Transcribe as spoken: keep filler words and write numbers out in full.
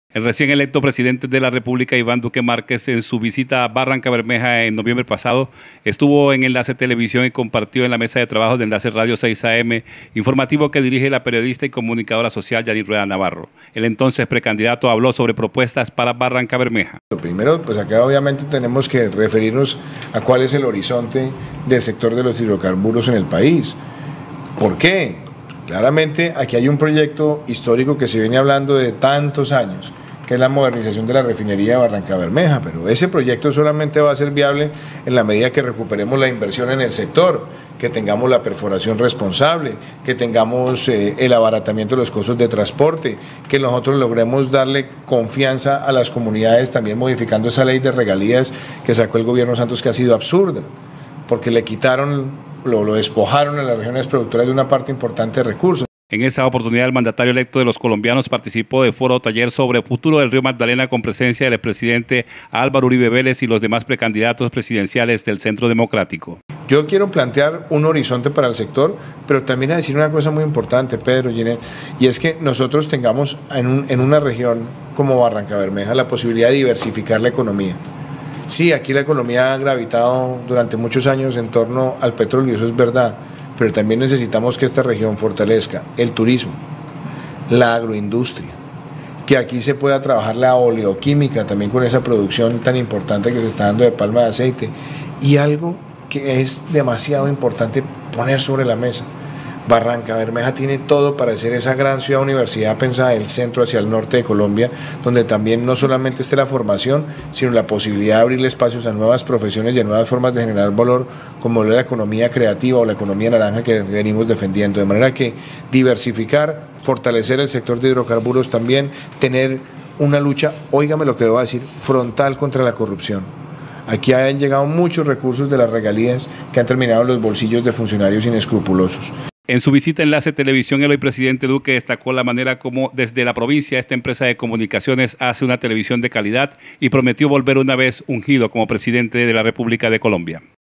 El recién electo presidente de la República, Iván Duque Márquez, en su visita a Barrancabermeja en noviembre pasado, estuvo en Enlace Televisión y compartió en la mesa de trabajo de Enlace Radio seis A M, informativo que dirige la periodista y comunicadora social Yanir Rueda Navarro. El entonces precandidato habló sobre propuestas para Barrancabermeja. Lo primero, pues acá obviamente tenemos que referirnos a cuál es el horizonte del sector de los hidrocarburos en el país. ¿Por qué? Claramente aquí hay un proyecto histórico que se viene hablando de tantos años, que es la modernización de la refinería de Barrancabermeja, pero ese proyecto solamente va a ser viable en la medida que recuperemos la inversión en el sector, que tengamos la perforación responsable, que tengamos eh, el abaratamiento de los costos de transporte, que nosotros logremos darle confianza a las comunidades, también modificando esa ley de regalías que sacó el gobierno Santos, que ha sido absurda, porque le quitaron, lo, lo despojaron a las regiones productoras de una parte importante de recursos. En esa oportunidad, el mandatario electo de los colombianos participó de foro taller sobre el futuro del río Magdalena con presencia del presidente Álvaro Uribe Vélez y los demás precandidatos presidenciales del Centro Democrático. Yo quiero plantear un horizonte para el sector, pero también a decir una cosa muy importante, Pedro, Ginette, y es que nosotros tengamos en, un, en una región como Barrancabermeja la posibilidad de diversificar la economía. Sí, aquí la economía ha gravitado durante muchos años en torno al petróleo, eso es verdad, pero también necesitamos que esta región fortalezca el turismo, la agroindustria, que aquí se pueda trabajar la oleoquímica también con esa producción tan importante que se está dando de palma de aceite, y algo que es demasiado importante poner sobre la mesa. Barrancabermeja tiene todo para ser esa gran ciudad universidad pensada del centro hacia el norte de Colombia, donde también no solamente esté la formación, sino la posibilidad de abrirle espacios a nuevas profesiones y a nuevas formas de generar valor, como la economía creativa o la economía naranja que venimos defendiendo. De manera que diversificar, fortalecer el sector de hidrocarburos también, tener una lucha, óigame lo que le voy a decir, frontal contra la corrupción. Aquí han llegado muchos recursos de las regalías que han terminado en los bolsillos de funcionarios inescrupulosos. En su visita a Enlace Televisión, el hoy presidente Duque destacó la manera como desde la provincia esta empresa de comunicaciones hace una televisión de calidad y prometió volver una vez ungido como presidente de la República de Colombia.